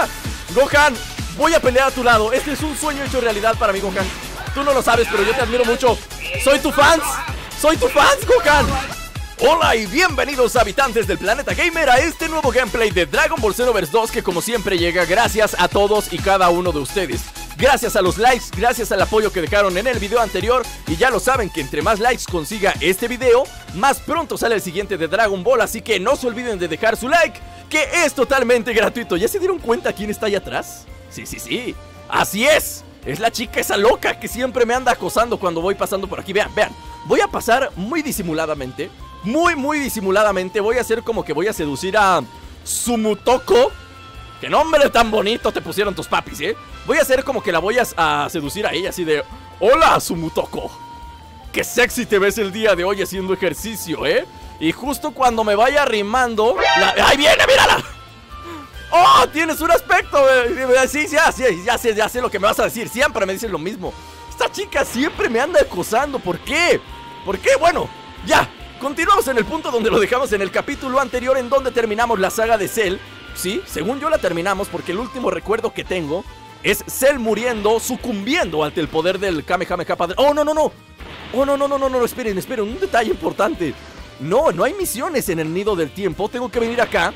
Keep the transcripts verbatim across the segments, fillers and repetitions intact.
Gohan, voy a pelear a tu lado. Este es un sueño hecho realidad para mí, Gohan. Tú no lo sabes, pero yo te admiro mucho. Soy tu fans. Soy tu fans, Gohan. Hola y bienvenidos habitantes del planeta gamer a este nuevo gameplay de Dragon Ball Xenoverse dos, que como siempre llega gracias a todos y cada uno de ustedes. Gracias a los likes, gracias al apoyo que dejaron en el video anterior. Y ya lo saben que entre más likes consiga este video, más pronto sale el siguiente de Dragon Ball. Así que no se olviden de dejar su like, que es totalmente gratuito. ¿Ya se dieron cuenta quién está allá atrás? Sí, sí, sí, así es. Es la chica esa loca que siempre me anda acosando cuando voy pasando por aquí. Vean, vean, voy a pasar muy disimuladamente. Muy, muy disimuladamente. Voy a hacer como que voy a seducir a Sumutoko. ¡Qué nombre tan bonito te pusieron tus papis, eh! Voy a hacer como que la voy a, a seducir a ella, así de: hola, Sumutoko, qué sexy te ves el día de hoy haciendo ejercicio, eh. Y justo cuando me vaya arrimando la... ¡Ahí viene, mírala! ¡Oh, tienes un aspecto! Eh. Sí, ya, sí, ya sé, ya sé lo que me vas a decir. Siempre me dices lo mismo. Esta chica siempre me anda acosando. ¿Por qué? ¿Por qué? Bueno, ya. Continuamos en el punto donde lo dejamos en el capítulo anterior, en donde terminamos la saga de Cell. Sí, según yo la terminamos, porque el último recuerdo que tengo es Cell muriendo, sucumbiendo ante el poder del Kamehameha Padre. ¡Oh, no, no, no! ¡Oh, no, no, no, no, no! Esperen, esperen, un detalle importante. No, no hay misiones en el Nido del Tiempo. Tengo que venir acá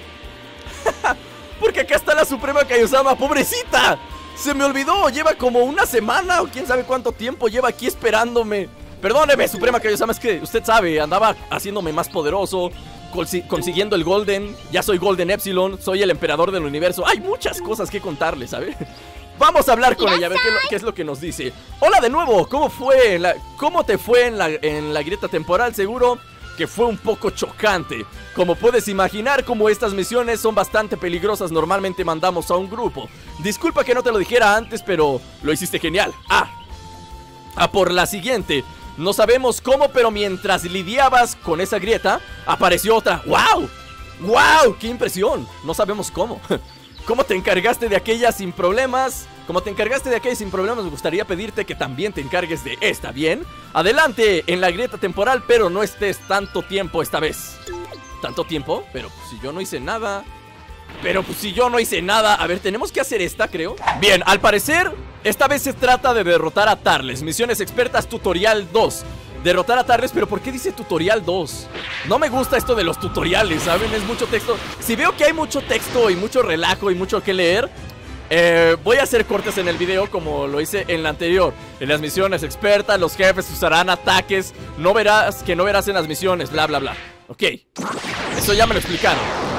porque acá está la Suprema Kaiosama. ¡Pobrecita! Se me olvidó, lleva como una semana o quién sabe cuánto tiempo lleva aquí esperándome. Perdóneme, Suprema Kaiosama, es que usted sabe, andaba haciéndome más poderoso, consiguiendo el Golden. Ya soy Golden Epsilon, soy el emperador del universo. Hay muchas cosas que contarle, ¿sabe? Vamos a hablar con ella, a ver qué es, lo, qué es lo que nos dice. Hola de nuevo, ¿cómo fue? La, ¿Cómo te fue en la, en la grieta temporal? Seguro que fue un poco chocante. Como puedes imaginar, como estas misiones son bastante peligrosas, normalmente mandamos a un grupo. Disculpa que no te lo dijera antes, pero lo hiciste genial. Ah, a por la siguiente. No sabemos cómo, pero mientras lidiabas con esa grieta, apareció otra. ¡Wow! ¡Wow! ¡Qué impresión! No sabemos cómo. ¿Cómo te encargaste de aquella sin problemas? Como te encargaste de aquella sin problemas, me gustaría pedirte que también te encargues de esta, ¿bien? Adelante en la grieta temporal, pero no estés tanto tiempo esta vez. ¿Tanto tiempo? Pero pues, si yo no hice nada. Pero pues si yo no hice nada. A ver, tenemos que hacer esta, creo. Bien, al parecer esta vez se trata de derrotar a Tarles. Misiones expertas tutorial dos. Derrotar a Tarles, pero ¿por qué dice tutorial dos? No me gusta esto de los tutoriales, ¿saben? Es mucho texto. Si veo que hay mucho texto y mucho relajo y mucho que leer, eh, voy a hacer cortes en el video como lo hice en la anterior. En las misiones expertas, los jefes usarán ataques. No verás que no verás en las misiones, bla, bla, bla. Ok, eso ya me lo explicaron.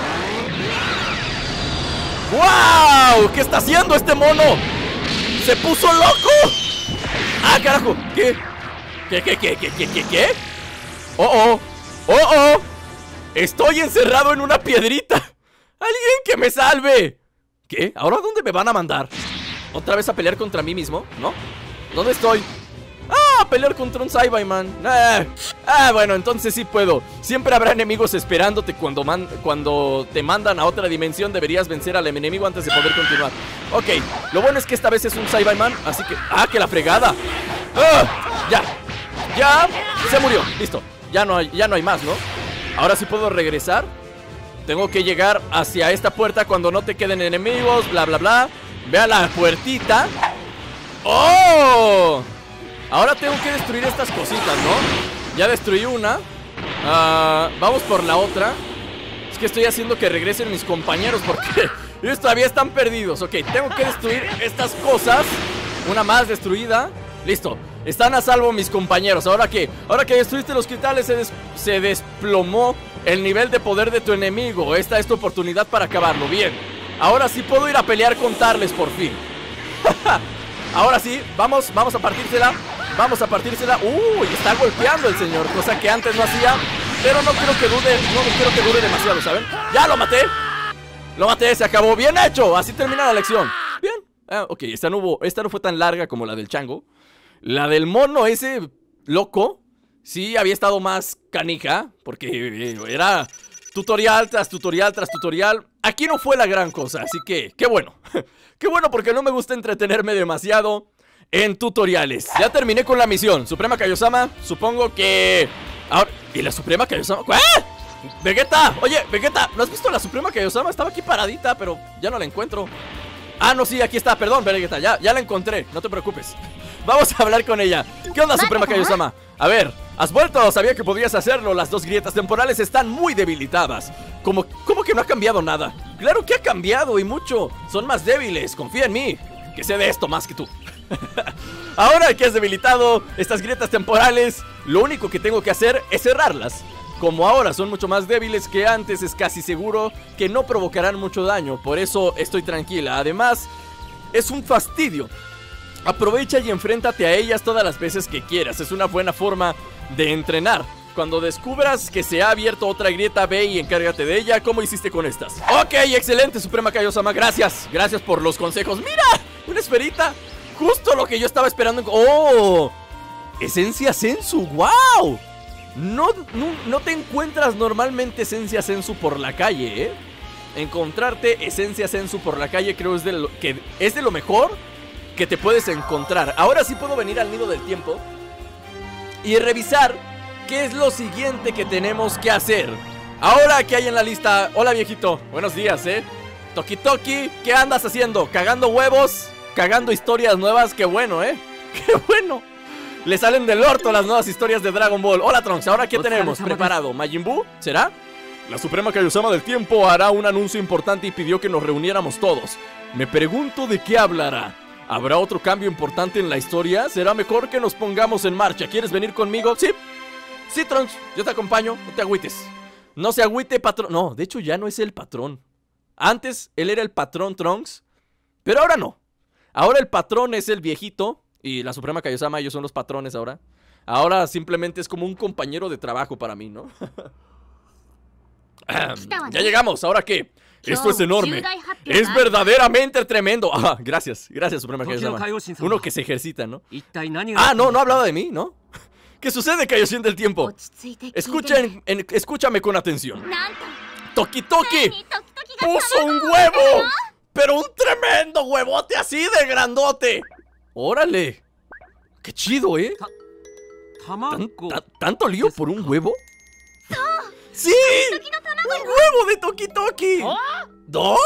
¡Wow! ¿Qué está haciendo este mono? ¡Se puso loco! ¡Ah, carajo! ¿Qué? ¿Qué, qué, qué, qué, qué, qué, qué? ¡Oh, oh! ¡Oh, oh! ¡Estoy encerrado en una piedrita! ¡Alguien que me salve! ¿Qué? ¿Ahora dónde me van a mandar? ¿Otra vez a pelear contra mí mismo? ¿No? ¿Dónde estoy? ¡Ah! A pelear contra un Saibaman. Ah, ah, bueno, entonces sí puedo. Siempre habrá enemigos esperándote cuando, man cuando te mandan a otra dimensión. Deberías vencer al enemigo antes de poder continuar. Ok, lo bueno es que esta vez es un Saibaman, así que... ¡Ah, que la fregada! ¡Ah! Ya, ya, se murió, listo. Ya no hay, ya no hay más, ¿no? Ahora sí puedo regresar. Tengo que llegar hacia esta puerta cuando no te queden enemigos, bla, bla, bla. Vea la puertita. ¡Oh! Ahora tengo que destruir estas cositas, ¿no? Ya destruí una. uh, Vamos por la otra. Es que estoy haciendo que regresen mis compañeros porque ellos todavía están perdidos. Ok, tengo que destruir estas cosas. Una más destruida. Listo, están a salvo mis compañeros. ¿Ahora qué? Ahora que destruiste los cristales, se, des se desplomó el nivel de poder de tu enemigo. Esta es tu oportunidad para acabarlo. Bien, ahora sí puedo ir a pelear con Tarles por fin. Ahora sí, vamos, vamos a partírsela. Vamos a partírsela. Uy, está golpeando el señor, cosa que antes no hacía. Pero no quiero que dure, no quiero que dure demasiado, ¿saben? ¡Ya lo maté! Lo maté, se acabó. ¡Bien hecho! Así termina la lección. Bien, ah, ok, esta no, hubo, esta no fue tan larga como la del chango. La del mono ese loco sí había estado más canija, porque era tutorial tras tutorial tras tutorial. Aquí no fue la gran cosa, así que qué bueno. Qué bueno, porque no me gusta entretenerme demasiado en tutoriales. Ya terminé con la misión. Suprema Kaiosama, supongo que... Ahora... ¿Y la Suprema Kaiosama? ¡Ah! ¡Vegeta! Oye, Vegeta, ¿no has visto a la Suprema Kaiosama? Estaba aquí paradita, pero ya no la encuentro. Ah, no, sí, aquí está, perdón, Vegeta, ya, ya la encontré, no te preocupes. Vamos a hablar con ella. ¿Qué onda, Suprema Kaguya-sama? A ver, ¿has vuelto? Sabía que podías hacerlo. Las dos grietas temporales están muy debilitadas. ¿Cómo, cómo que no ha cambiado nada? Claro que ha cambiado y mucho. Son más débiles, confía en mí, que sé de esto más que tú. Ahora que has debilitado estas grietas temporales, lo único que tengo que hacer es cerrarlas. Como ahora son mucho más débiles que antes, es casi seguro que no provocarán mucho daño. Por eso estoy tranquila. Además, es un fastidio. Aprovecha y enfréntate a ellas todas las veces que quieras. Es una buena forma de entrenar. Cuando descubras que se ha abierto otra grieta, ve y encárgate de ella. ¿Cómo hiciste con estas? Ok, excelente, Suprema Kaguya-sama. Gracias, gracias por los consejos. ¡Mira! Una esferita. Justo lo que yo estaba esperando. ¡Oh! Esencia Senzu, ¡wow! No, no, no te encuentras normalmente Esencia Senzu por la calle, ¿eh? Encontrarte Esencia Senzu por la calle creo es de lo, que es de lo mejor que te puedes encontrar. Ahora sí puedo venir al Nido del Tiempo y revisar qué es lo siguiente que tenemos que hacer. Ahora, ¿qué hay en la lista? Hola, viejito, buenos días, ¿eh? Toki Toki, ¿qué andas haciendo? ¿Cagando huevos? ¿Cagando historias nuevas? ¡Qué bueno, eh! ¡Qué bueno! Le salen del orto las nuevas historias de Dragon Ball. Hola, Trunks, ¿ahora qué tenemos preparado? ¿Majin Buu? ¿Será? La Suprema Kaguya-sama del Tiempo hará un anuncio importante y pidió que nos reuniéramos todos. Me pregunto de qué hablará. ¿Habrá otro cambio importante en la historia? Será mejor que nos pongamos en marcha. ¿Quieres venir conmigo? Sí. Sí, Trunks, yo te acompaño, no te agüites. No se agüite, patrón. No, de hecho ya no es el patrón. Antes él era el patrón Trunks, pero ahora no. Ahora el patrón es el viejito y la Suprema Kaguya-sama, ellos son los patrones ahora. Ahora simplemente es como un compañero de trabajo para mí, ¿no? Ya llegamos, ¿ahora qué? Esto es enorme. Es verdaderamente tremendo. Ah, gracias, gracias, Suprema Kaguya-sama. Uno que se ejercita, ¿no? Ah, no, no hablaba de mí, ¿no? ¿Qué sucede, Kaioshin del Tiempo? Escuchen, en, escúchame con atención. Toki Toki puso un huevo, pero un tremendo huevote así de grandote. Órale, qué chido, ¿eh? ¿Tan, tan, ¿Tanto lío por un huevo? ¡Sí! ¡Un huevo de Toki Toki! ¿Do?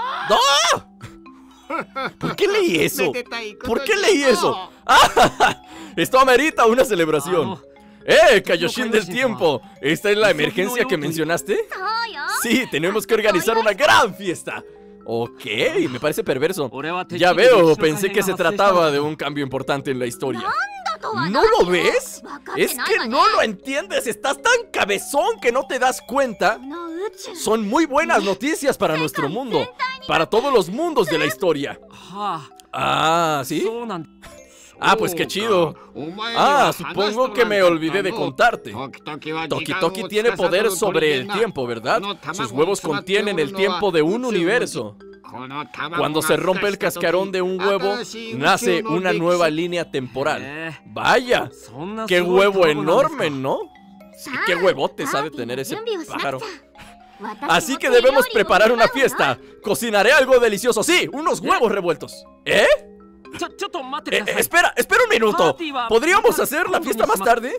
¿Do? ¿Por qué leí eso? ¿Por qué leí eso? ¡Ah! Esto amerita una celebración. ¡Eh, Kaioshin del Tiempo! ¿Esta es la emergencia que mencionaste? Sí, tenemos que organizar una gran fiesta. Ok, me parece perverso. Ya veo, pensé que se trataba de un cambio importante en la historia. ¿No lo ves? Es que no lo entiendes. Estás tan cabezón que no te das cuenta. Son muy buenas noticias para nuestro mundo, para todos los mundos de la historia. Ah, ¿sí? Ah, pues qué chido. Ah, supongo que me olvidé de contarte. Toki Toki tiene poder sobre el tiempo, ¿verdad? Sus huevos contienen el tiempo de un universo. Cuando se rompe el cascarón de un huevo, nace una nueva línea temporal. Vaya, qué huevo enorme, ¿no? Sí, qué huevotes ha de tener ese pájaro. Así que debemos preparar una fiesta. Cocinaré algo delicioso. Sí, unos huevos revueltos. ¿Eh? Eh, espera, espera un minuto. ¿Podríamos hacer la fiesta más tarde?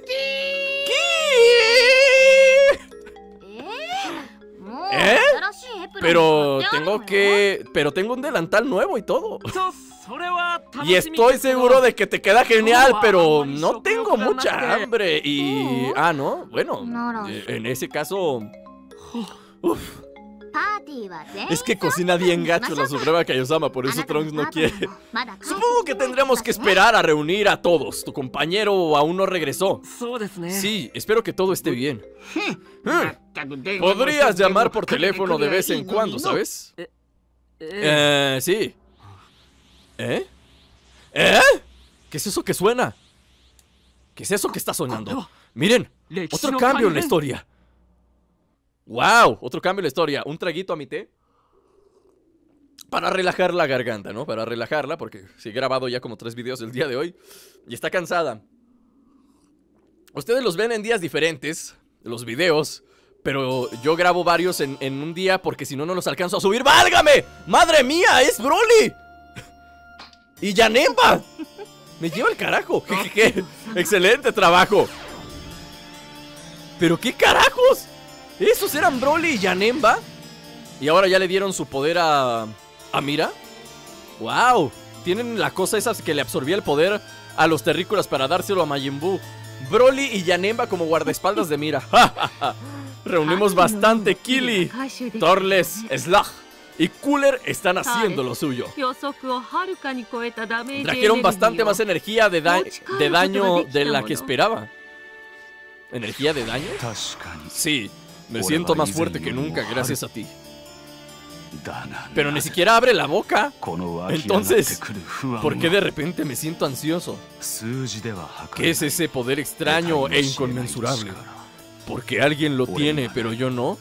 ¿Eh? Pero tengo que... Pero tengo un delantal nuevo y todo. Y estoy seguro de que te queda genial, pero no tengo mucha hambre. Y... Ah, ¿no? Bueno, en ese caso... Uf. Es que cocina bien gacho la Suprema Kaguya-sama, por eso Trunks no quiere. Supongo que tendremos que esperar a reunir a todos. Tu compañero aún no regresó. Sí, espero que todo esté bien. Hmm. Podrías llamar por teléfono de vez en cuando, ¿sabes? Eh, sí. ¿Eh? ¿Eh? ¿Qué es eso que suena? ¿Qué es eso que está sonando? Miren, otro cambio en la historia. ¡Wow! Otro cambio en la historia. Un traguito a mi té para relajar la garganta, ¿no? Para relajarla, porque sí he grabado ya como tres videos el día de hoy y está cansada. Ustedes los ven en días diferentes, los videos, pero yo grabo varios en, en un día porque si no, no los alcanzo a subir. ¡Válgame! ¡Madre mía! ¡Es Broly! ¡Y Janemba! ¡Me lleva el carajo! ¡Jejeje! ¡Excelente trabajo! ¿Pero qué carajos? ¿Esos eran Broly y Janemba? ¿Y ahora ya le dieron su poder a... a Mira? Wow, tienen la cosa esa que le absorbía el poder a los terrícolas para dárselo a Majin Buu. Broly y Janemba como guardaespaldas de Mira. Reunimos bastante. Kili, Torles, Slug y Cooler están haciendo lo suyo. Trajeron bastante más energía de, da de daño de la que esperaba. ¿Energía de daño? Sí, me siento más fuerte que nunca gracias a ti. Pero ni siquiera abre la boca. Entonces, ¿por qué de repente me siento ansioso? ¿Qué es ese poder extraño e inconmensurable? Porque alguien lo tiene, pero yo no.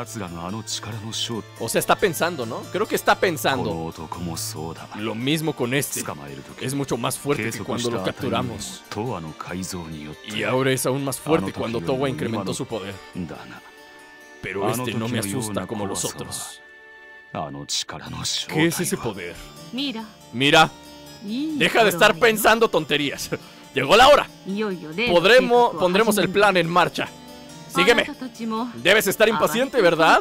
O sea, está pensando, ¿no? Creo que está pensando. Lo mismo con este. Es mucho más fuerte que cuando lo capturamos. Y ahora es aún más fuerte cuando Towa incrementó su poder. Pero este no me asusta como los otros. ¿Qué es ese poder? Mira, deja de estar pensando tonterías. Llegó la hora. Podremos, pondremos el plan en marcha. Sígueme. Debes estar impaciente, ¿verdad?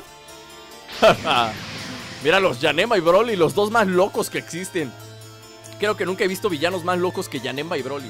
Mira los Janemba y Broly, los dos más locos que existen. Creo que nunca he visto villanos más locos que Janemba y Broly.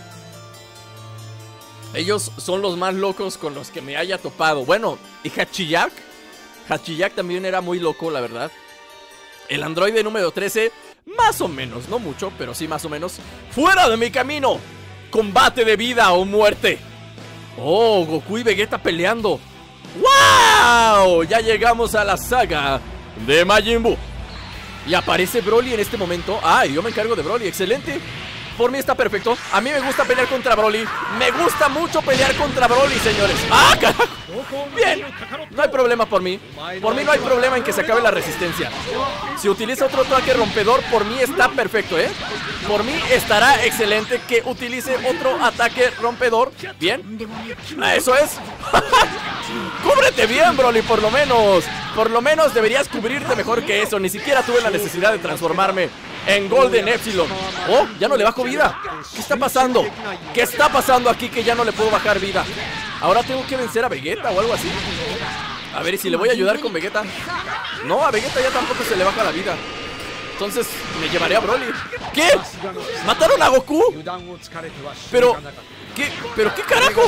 Ellos son los más locos con los que me haya topado. Bueno, y Hachiyak. Hachiyak también era muy loco, la verdad. El androide número trece, más o menos, no mucho, pero sí más o menos. ¡Fuera de mi camino! ¡Combate de vida o muerte! ¡Oh, Goku y Vegeta peleando! ¡Wow! Ya llegamos a la saga de Majin Buu. Y aparece Broly en este momento. ¡Ah, yo me encargo de Broly! ¡Excelente! Por mí está perfecto. A mí me gusta pelear contra Broly. Me gusta mucho pelear contra Broly, señores. ¡Ah, carajo! Bien, no hay problema por mí. Por mí no hay problema en que se acabe la resistencia. Si utiliza otro ataque rompedor, por mí está perfecto, ¿eh? Por mí estará excelente que utilice otro ataque rompedor. Bien, eso es. Cúbrete bien, Broly, por lo menos. Por lo menos deberías cubrirte mejor que eso. Ni siquiera tuve la necesidad de transformarme en Golden Epsilon. Oh, ya no le bajo vida. ¿Qué está pasando? ¿Qué está pasando aquí que ya no le puedo bajar vida? Ahora tengo que vencer a Vegeta o algo así. A ver, ¿y si le voy a ayudar con Vegeta? No, a Vegeta ya tampoco se le baja la vida. Entonces me llevaré a Broly. ¿Qué? ¿Mataron a Goku? Pero, ¿qué? ¿Pero qué carajo?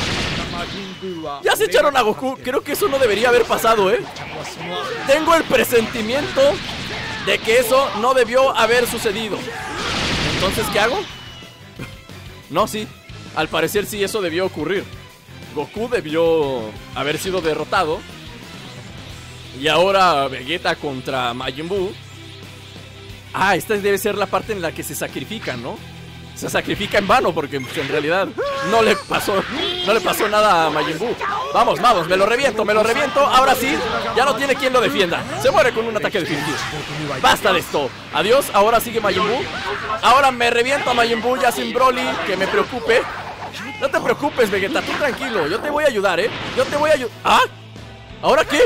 Ya se echaron a Goku. Creo que eso no debería haber pasado, ¿eh? Tengo el presentimiento de que eso no debió haber sucedido. Entonces, ¿qué hago? No, sí. Al parecer sí, eso debió ocurrir. Goku debió haber sido derrotado. Y ahora Vegeta contra Majin Buu. Ah, esta debe ser la parte en la que se sacrifican, ¿no? Se sacrifica en vano porque en realidad no le pasó No le pasó nada a Majin Buu. Vamos, vamos, me lo reviento, me lo reviento. Ahora sí, ya no tiene quien lo defienda. Se muere con un ataque definitivo. Basta de esto, adiós, ahora sigue Majin Buu. Ahora me reviento a Majin Buu ya sin Broly, que me preocupe. No te preocupes, Vegeta, tú tranquilo. Yo te voy a ayudar, ¿eh? Yo te voy a ayudar. ¿Ah? ¿Ahora qué?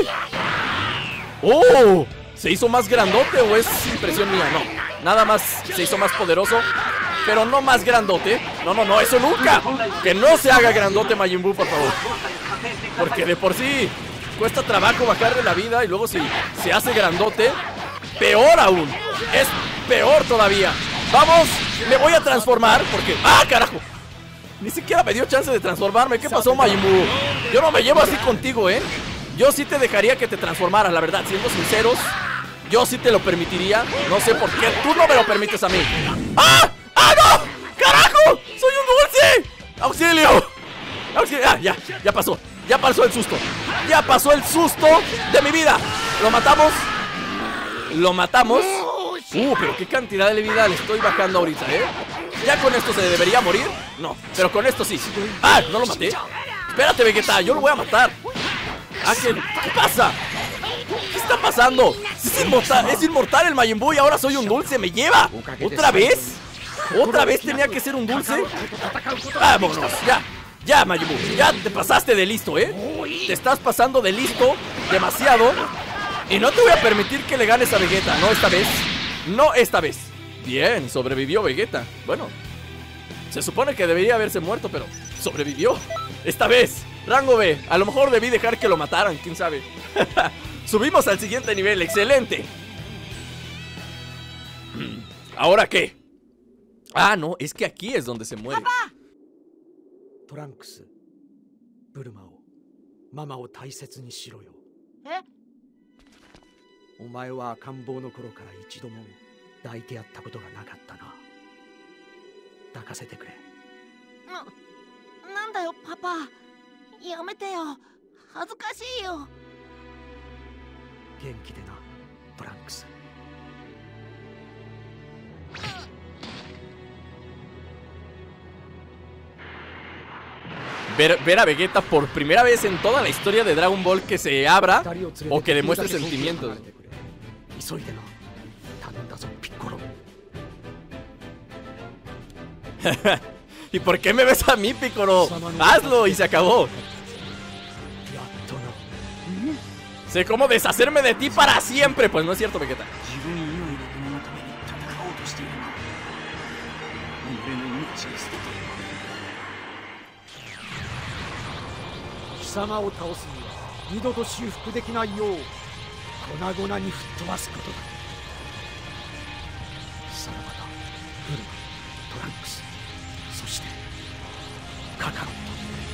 ¡Oh! ¿Se hizo más grandote o es impresión mía? No, nada más se hizo más poderoso, pero no más grandote. No, no, no, eso nunca. Que no se haga grandote Majin Buu, por favor. Porque de por sí cuesta trabajo bajarle la vida. Y luego si se hace grandote, peor aún. Es peor todavía. Vamos, me voy a transformar porque... ¡Ah, carajo! Ni siquiera me dio chance de transformarme. ¿Qué pasó, Majin Buu? Yo no me llevo así contigo, ¿eh? Yo sí te dejaría que te transformaras, la verdad. Siendo sinceros, yo sí te lo permitiría. No sé por qué tú no me lo permites a mí. ¡Ah! ¡Ah, no! ¡Carajo! ¡Soy un dulce! ¡Auxilio! ¡Auxilio! Ah, ya, ya pasó. Ya pasó el susto. Ya pasó el susto de mi vida. ¿Lo matamos? ¿Lo matamos? Uh, pero qué cantidad de vida le estoy bajando ahorita, ¿eh? ¿Ya con esto se debería morir? No, pero con esto sí. ¡Ah! ¿No lo maté? Espérate, Vegeta, yo lo voy a matar. Ah, ¿qué, ¿qué pasa? ¿Qué está pasando? Es inmortal, es inmortal el Majin Buu y ahora soy un dulce. ¿Me lleva? ¿Otra vez? ¿Otra vez tenía que ser un dulce? Vámonos, ya. Ya, Majin Buu, ya te pasaste de listo, ¿eh? Te estás pasando de listo demasiado. Y no te voy a permitir que le ganes a Vegeta. No esta vez. No esta vez. Bien, sobrevivió Vegeta. Bueno, se supone que debería haberse muerto, pero sobrevivió. Esta vez, rango B. A lo mejor debí dejar que lo mataran, quién sabe. Subimos al siguiente nivel, excelente. ¿Ahora qué? Ah, no, es que aquí es donde se muere. ¡Papá! Trunks, Bulmaをママを大切にしろよ。 え？ お前は赤ん坊の頃から一度も抱いてやったことがなかったな。抱かせてくれ。 な、なんだよパパ。やめてよ。恥ずかしいよ。 元気でな、トランクス。 Ver, ver a Vegeta por primera vez en toda la historia de Dragon Ball que se abra o que demuestre sentimientos. ¿Y por qué me ves a mí, Piccolo? Hazlo y se acabó. Sé cómo deshacerme de ti para siempre. Pues no es cierto, Vegeta. 貴様を倒すには二度と修復できないよう粉々に吹っ飛ばすことだ。さらばだ、ブルマ、トランクス、そしてカカロット。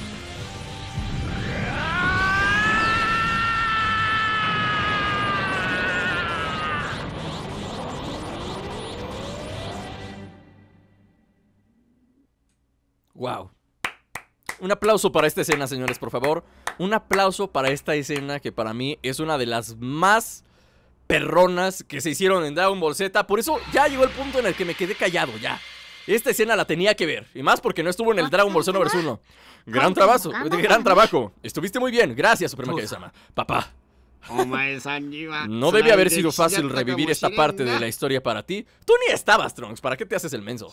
Wow. Un aplauso para esta escena, señores, por favor. Un aplauso para esta escena que para mí es una de las más perronas que se hicieron en Dragon Ball Z. Por eso ya llegó el punto en el que me quedé callado, ya. Esta escena la tenía que ver, y más porque no estuvo en el Dragon Ball Xenoverse uno. Gran trabajo, gran trabajo. Estuviste muy bien, gracias, Suprema Kaiosama. Papá. No debe haber sido fácil revivir esta parte de la historia para ti. Tú ni estabas, Trunks, ¿para qué te haces el menso?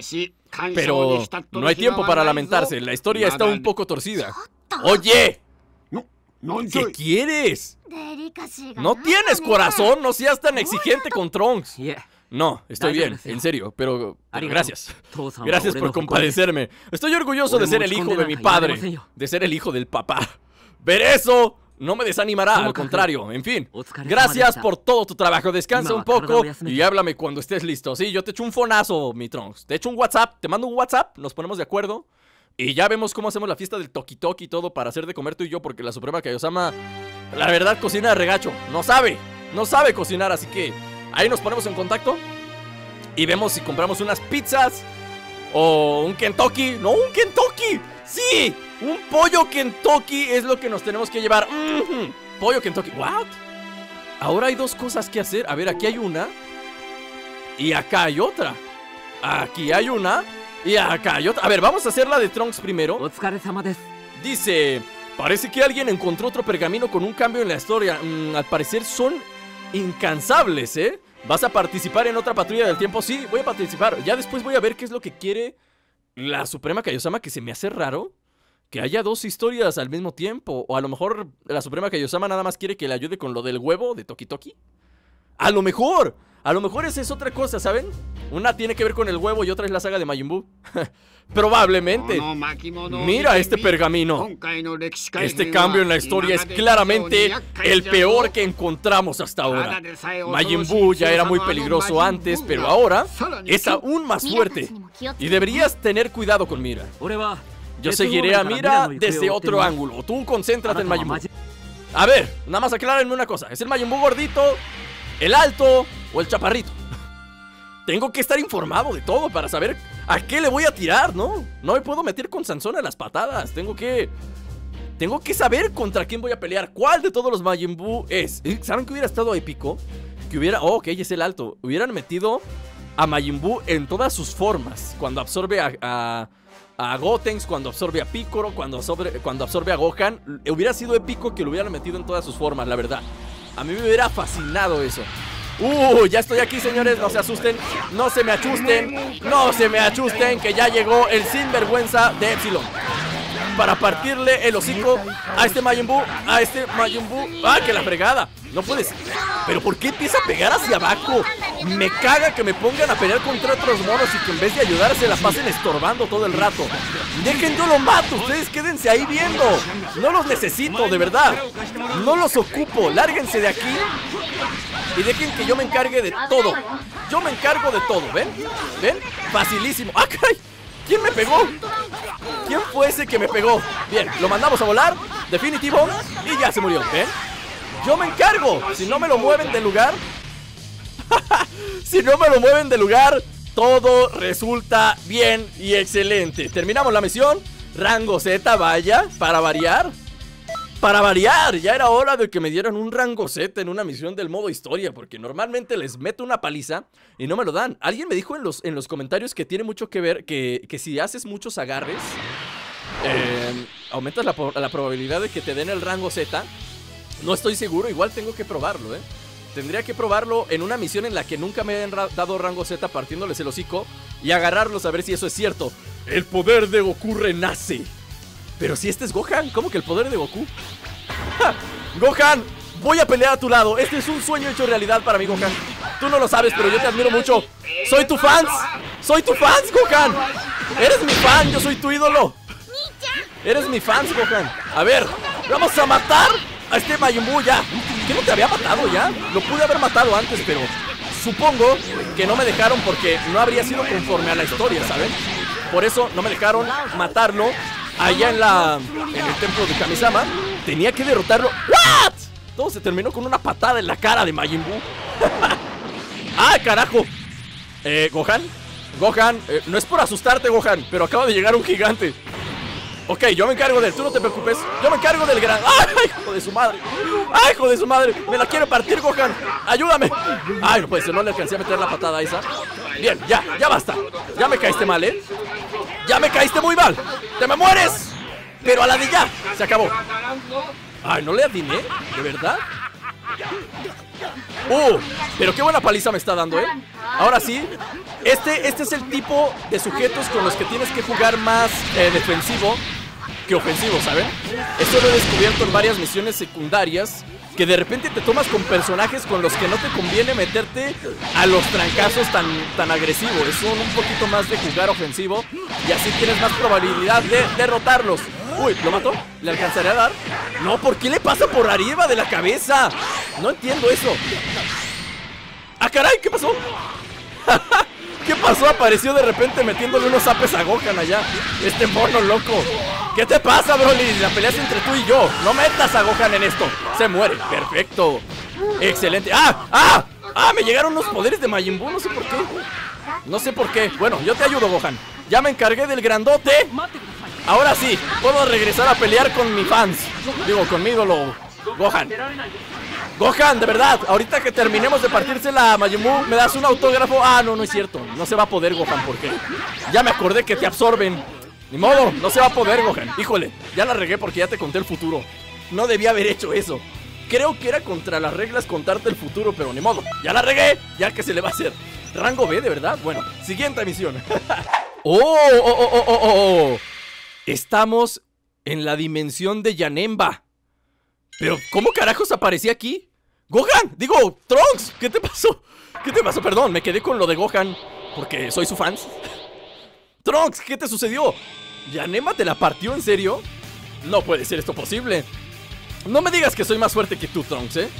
Pero no hay tiempo para lamentarse, la historia está un poco torcida. ¡Oye! ¿Qué quieres? ¿No tienes corazón? No seas tan exigente con Trunks. No, estoy bien, en serio, pero, pero gracias. Gracias por compadecerme. Estoy orgulloso de ser el hijo de mi padre, de ser el hijo del papá. Ver eso no me desanimará, al contrario. En fin, gracias por todo tu trabajo. Descansa un poco y háblame cuando estés listo. Sí, yo te echo un fonazo, mi Trunks. Te echo un WhatsApp, te mando un WhatsApp, nos ponemos de acuerdo y ya vemos cómo hacemos la fiesta del Toki Toki y todo para hacer de comer tú y yo, porque la Suprema Kaiosama, la verdad, cocina de regacho. No sabe, no sabe cocinar, así que ahí nos ponemos en contacto y vemos si compramos unas pizzas o un Kentucky. ¡No, un Kentucky! ¡Sí! Un pollo Kentucky es lo que nos tenemos que llevar. Mm-hmm. Pollo Kentucky. ¿What? Ahora hay dos cosas que hacer. A ver, aquí hay una y acá hay otra. Aquí hay una y acá hay otra. A ver, vamos a hacer la de Trunks primero. Dice: parece que alguien encontró otro pergamino con un cambio en la historia. mm, Al parecer son incansables, ¿eh? ¿Vas a participar en otra patrulla del tiempo? Sí, voy a participar. Ya después voy a ver qué es lo que quiere la Suprema Kaiosama, que se me hace raro que haya dos historias al mismo tiempo. O a lo mejor la Suprema Kaiosama nada más quiere que le ayude con lo del huevo de Toki Toki. A lo mejor, a lo mejor esa es otra cosa, ¿saben? Una tiene que ver con el huevo y otra es la saga de Majin Buu. Probablemente. Mira este pergamino. Este cambio en la historia es claramente el peor que encontramos hasta ahora. Majin Buu ya era muy peligroso antes, pero ahora es aún más fuerte. Y deberías tener cuidado con Mira. Yo seguiré a Mira desde otro ángulo. Tú concéntrate en Majin Buu. A ver, nada más aclárenme una cosa. ¿Es el Majin Buu gordito, el alto o el chaparrito? Tengo que estar informado de todo para saber a qué le voy a tirar, ¿no? No me puedo meter con Sansón a las patadas. Tengo que... Tengo que saber contra quién voy a pelear. ¿Cuál de todos los Majin Buu es? ¿Saben que hubiera estado épico? Que hubiera... Oh, ok, es el alto. Hubieran metido a Majin Buu en todas sus formas. Cuando absorbe a... a A Gotenks, cuando absorbe a Piccolo, cuando absorbe, cuando absorbe a Gohan. Hubiera sido épico que lo hubieran metido en todas sus formas, la verdad. A mí me hubiera fascinado eso. Uh, ya estoy aquí, señores, no se asusten. No se me achusten. No se me achusten, que ya llegó el sinvergüenza de Epsilon para partirle el hocico a este Majin Buu. A este Majin Buu. ¡Ah, que la fregada! No puedes. ¿Pero por qué empieza a pegar hacia abajo? Me caga que me pongan a pelear contra otros monos y que en vez de ayudar se la pasen estorbando todo el rato. Dejen, yo lo mato, ustedes quédense ahí viendo. No los necesito, de verdad. No los ocupo, lárguense de aquí y dejen que yo me encargue de todo. Yo me encargo de todo, ¿ven? ¿Ven? Facilísimo. ¡Ah, caray! ¿Quién me pegó? ¿Quién fue ese que me pegó? Bien, lo mandamos a volar. Definitivo. Y ya se murió, ¿ven? Yo me encargo. Si no me lo mueven del lugar Si no me lo mueven del lugar, todo resulta bien y excelente. Terminamos la misión. Rango Z, vaya, para variar. Para variar, ya era hora de que me dieran un rango Z en una misión del modo historia, porque normalmente les meto una paliza y no me lo dan. Alguien me dijo en los, en los comentarios que tiene mucho que ver, que, que si haces muchos agarres, eh, aumentas la, la probabilidad de que te den el rango Z. No estoy seguro, igual tengo que probarlo, eh. Tendría que probarlo en una misión en la que nunca me hayan dado rango Z partiéndoles el hocico y agarrarlos a ver si eso es cierto. El poder de Goku renace. Pero si este es Gohan, ¿cómo que el poder de Goku? ¡Ja! Gohan, voy a pelear a tu lado. Este es un sueño hecho realidad para mí, Gohan. Tú no lo sabes, pero yo te admiro mucho. Soy tu fans. Soy tu fans, Gohan. Eres mi fan, yo soy tu ídolo. Eres mi fans, Gohan. A ver, vamos a matar a este Majin Buu ya. ¿Qué no te había matado ya? Lo pude haber matado antes, pero supongo que no me dejaron porque no habría sido conforme a la historia, ¿saben? Por eso no me dejaron matarlo allá en la en el templo de Kamisama. Tenía que derrotarlo. ¿What? Todo se terminó con una patada en la cara de Majin Buu. ¡Ah, carajo! Eh, Gohan Gohan, eh, no es por asustarte, Gohan, pero acaba de llegar un gigante. Ok, yo me encargo de él, tú no te preocupes. Yo me encargo del gran... ¡Ay, hijo de su madre! ¡Ay, hijo de su madre! ¡Me la quiere partir, Gohan! ¡Ayúdame! ¡Ay, no puede ser! No le alcancé a meter la patada a esa. Bien, ya, ya basta. Ya me caíste mal, ¿eh? Ya me caíste muy mal. ¡Te me mueres! Pero a la de ya, se acabó. Ay, no le atiné, ¿de verdad? ¡Uh! Pero qué buena paliza me está dando, ¿eh? Ahora sí, este, este es el tipo de sujetos con los que tienes que jugar más eh, defensivo que ofensivo, ¿saben? Esto lo he descubierto en varias misiones secundarias, que de repente te tomas con personajes con los que no te conviene meterte a los trancazos tan, tan agresivos. Es un, un poquito más de jugar ofensivo y así tienes más probabilidad de derrotarlos. Uy, ¿lo mató? ¿Le alcanzaré a dar? No, ¿por qué le pasa por arriba de la cabeza? No entiendo eso. ¡Ah, caray! ¿Qué pasó? ¿Qué pasó? Apareció de repente metiéndole unos zapes a Gohan allá. Este mono loco. ¿Qué te pasa, Broly? La pelea es entre tú y yo. No metas a Gohan en esto. Se muere. Perfecto. Excelente. ¡Ah! ¡Ah! ¡Ah! Me llegaron unos poderes de Majin Buu. No sé por qué. No sé por qué. Bueno, yo te ayudo, Gohan. Ya me encargué del grandote. Ahora sí, puedo regresar a pelear con mis fans. Digo, con mi ídolo Gohan. Gohan, de verdad, ahorita que terminemos de partírsela a Majin Buu, ¿me das un autógrafo? Ah, no, no es cierto. No se va a poder, Gohan, porque ya me acordé que te absorben. Ni modo, no se va a poder, Gohan. Híjole, ya la regué porque ya te conté el futuro. No debía haber hecho eso. Creo que era contra las reglas contarte el futuro, pero ni modo. Ya la regué, ya que se le va a hacer. Rango B, ¿de verdad? Bueno, siguiente misión. ¡Oh, oh, oh, oh, oh, oh! Estamos en la dimensión de Janemba. Pero, ¿cómo carajos aparecí aquí? ¡Gohan! Digo, Trunks, ¿qué te pasó? ¿Qué te pasó? Perdón, me quedé con lo de Gohan porque soy su fan. Trunks, ¿qué te sucedió? ¿Janemba te la partió en serio? No puede ser esto posible. No me digas que soy más fuerte que tú, Trunks, ¿eh?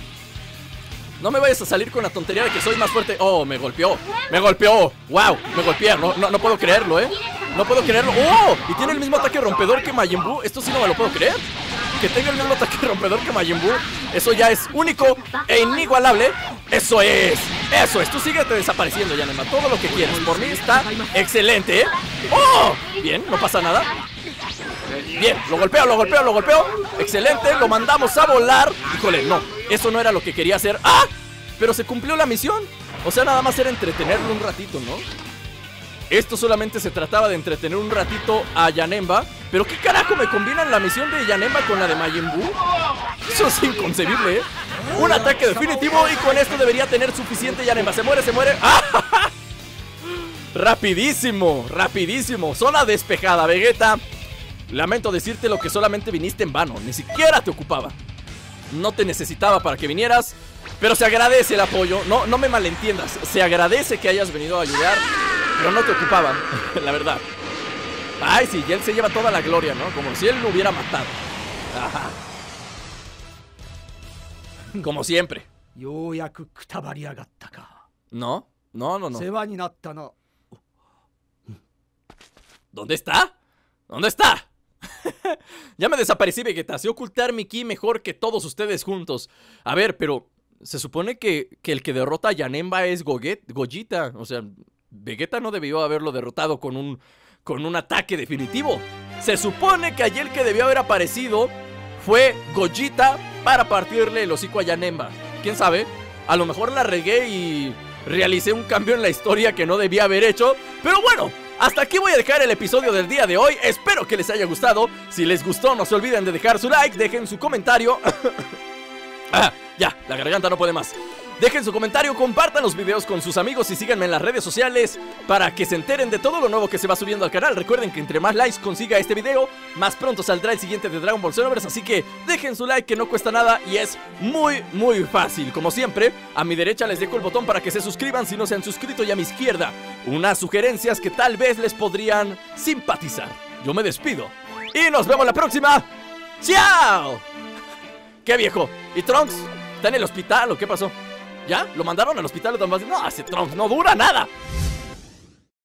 No me vayas a salir con la tontería de que soy más fuerte. Oh, me golpeó, me golpeó. Wow, me golpeé, no, no, no puedo creerlo, ¿eh? No puedo creerlo. ¡Oh! Y tiene el mismo ataque rompedor que Majin Buu. Esto sí no me lo puedo creer. Que tenga el mismo ataque rompedor que Majin Buu. Eso ya es único e inigualable. Eso es, eso es. Tú síguete desapareciendo, Janemba. Todo lo que quieras. Por mí está excelente, ¿eh? ¡Oh! Bien, no pasa nada. Bien, lo golpeo, lo golpeo, lo golpeo. Excelente, lo mandamos a volar. Híjole, no, eso no era lo que quería hacer. ¡Ah! Pero se cumplió la misión. O sea, nada más era entretenerlo un ratito, ¿no? Esto solamente se trataba de entretener un ratito a Janemba. Pero ¿qué carajo me combinan la misión de Janemba con la de Majin Buu? Eso es inconcebible, ¿eh? Un ataque definitivo y con esto debería tener suficiente Janemba. Se muere, se muere. ¡Ah! Rapidísimo, rapidísimo. Zona despejada, Vegeta. Lamento decirte lo que solamente viniste en vano. Ni siquiera te ocupaba. No te necesitaba para que vinieras. Pero se agradece el apoyo. No, no me malentiendas. Se agradece que hayas venido a ayudar. Pero no te ocupaban, la verdad. Ay, sí, y él se lleva toda la gloria, ¿no? Como si él lo hubiera matado. Ajá. Como siempre. Yo yaku kutabariagatta ka. ¿No? No, no, no. 世話になったな。 ¿Dónde está? ¿Dónde está? Ya me desaparecí, Vegeta. Sé ocultar mi ki mejor que todos ustedes juntos. A ver, pero se supone que, que el que derrota a Janemba es Goget, Gogeta. O sea, Vegeta no debió haberlo derrotado con un, con un ataque definitivo. Se supone que allí el que debió haber aparecido fue Gogeta para partirle el hocico a Janemba. ¿Quién sabe? A lo mejor la regué y realicé un cambio en la historia que no debía haber hecho. Pero bueno, hasta aquí voy a dejar el episodio del día de hoy. Espero que les haya gustado. Si les gustó, no se olviden de dejar su like, dejen su comentario. Ah, ya, la garganta no puede más. Dejen su comentario, compartan los videos con sus amigos y síganme en las redes sociales para que se enteren de todo lo nuevo que se va subiendo al canal. Recuerden que entre más likes consiga este video, más pronto saldrá el siguiente de Dragon Ball Xenoverse. Así que dejen su like, que no cuesta nada y es muy, muy fácil. Como siempre, a mi derecha les dejo el botón para que se suscriban si no se han suscrito, y a mi izquierda unas sugerencias que tal vez les podrían simpatizar. Yo me despido y nos vemos la próxima. ¡Chao! ¡Qué viejo! ¿Y Trunks? ¿Está en el hospital o qué pasó? ¿Ya? ¿Lo mandaron al hospital? No, ese Trunks no dura nada.